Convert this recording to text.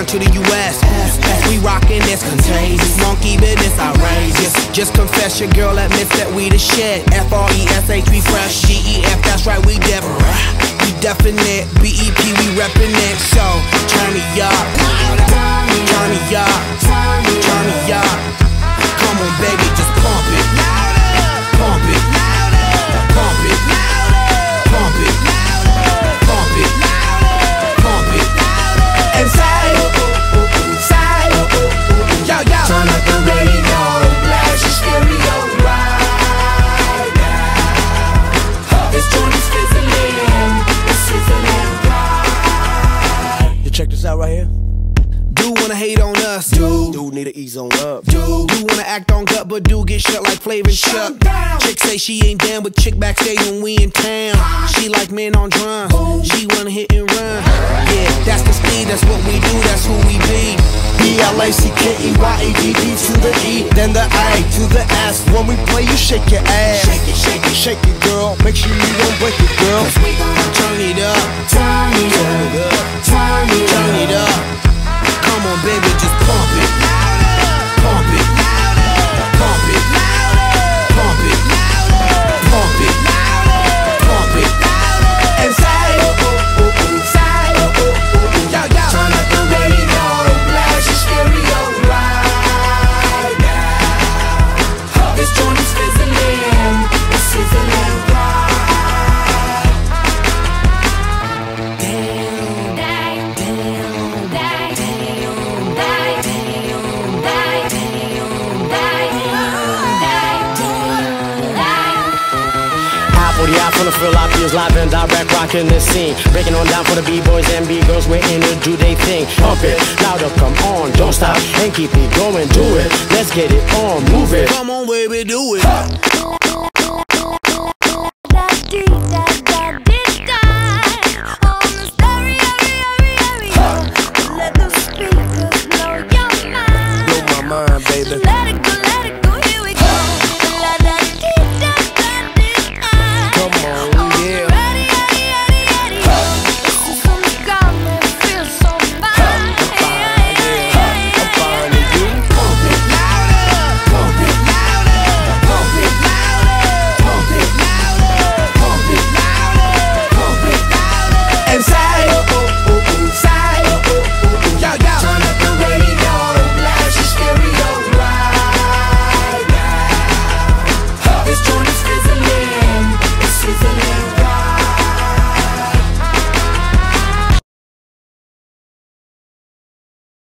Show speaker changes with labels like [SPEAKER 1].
[SPEAKER 1] to the US. We rockin' this contagious, monkey business outrageous. Just confess your girl admits that we the shit. F-R-E-S-H, we fresh. G-E-F, that's right, we different. We definite, B-E-P, we reppin' it. So, turn me up, turn me up, turn me up. Come on baby, just pump it, pump it, pump it, pump it, pump it, pump it. And say, yo, yo.
[SPEAKER 2] Turn up the radio, blast your stereo right now. This joint is fizzling, it's sizzling right.
[SPEAKER 3] You check this out right here.
[SPEAKER 1] Dude wanna hate on us,
[SPEAKER 3] Dude need to ease on up.
[SPEAKER 1] Dude wanna act on gut, but dude get shut like Flavor and Chuck. Chick say she ain't down, but chick backstage when we in town. She like men on drums, she wanna hit and run. Yeah, that's the speed, that's what we do, that's who we be.
[SPEAKER 3] B-L-A-C-K-E-Y-A-D-D to the E, then the A to the S. When we play, you shake your ass.
[SPEAKER 2] Shake it, shake it,
[SPEAKER 3] Shake it, girl. Make sure you don't break it, girl.
[SPEAKER 2] we gon'
[SPEAKER 1] Turn it up,
[SPEAKER 2] turn it up, turn it
[SPEAKER 1] turn it up. Come on baby, just pump it, pump it, pump it, pump it, pump it, pump it. And say, yo, yo.
[SPEAKER 2] Turn up the radio, blast your stereo right now. This joint is fizzling, it's sizzling right.
[SPEAKER 4] From the Philippines, live and direct, rocking the scene. Breaking on down for the B-boys and B-girls, we're in to do they thing. Pump it, louder, come on, don't stop, and keep it going, do it. Let's get it on, move it.
[SPEAKER 1] Come on baby, do it.